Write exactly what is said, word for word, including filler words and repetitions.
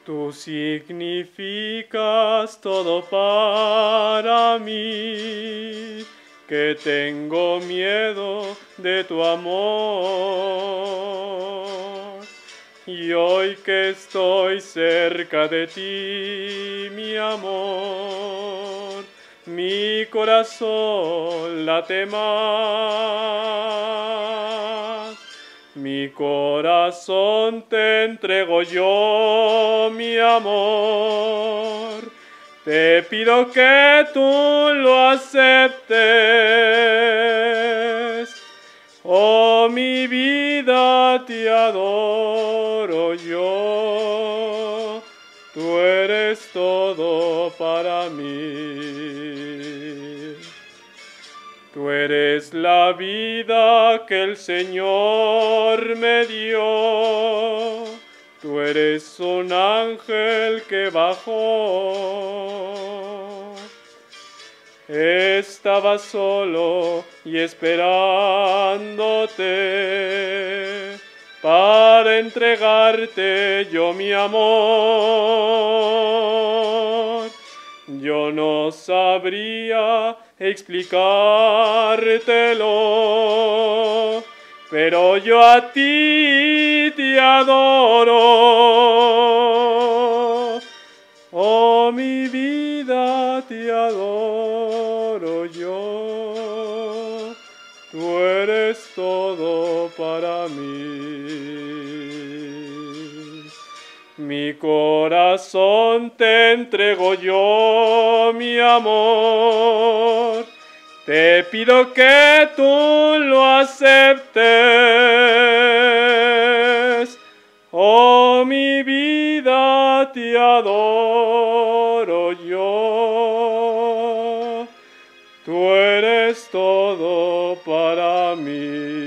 Tú significas todo para mí, que tengo miedo de tu amor. Y hoy que estoy cerca de ti, mi amor, mi corazón late más. Mi corazón te entrego yo, mi amor. Te pido que tú lo aceptes. Oh, mi vida, te adoro yo. Tú eres todo para mí. Tú eres la vida que el Señor me dio. Tú eres un ángel que bajó. Estaba solo y esperándote para entregarte yo mi amor. Yo no sabría explicártelo, pero yo a ti te adoro. Oh, mi vida, te adoro yo. Tú eres todo para mí. Mi corazón te entrego yo, mi amor. Te pido que tú lo aceptes. Oh, mi vida, te adoro yo. Tú eres todo para mí.